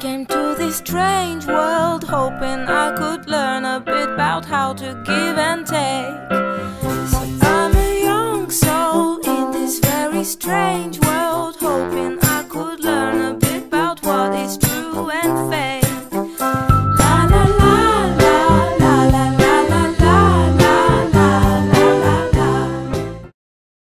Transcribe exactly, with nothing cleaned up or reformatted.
came to this strange world hoping I could learn a bit about how to give and take.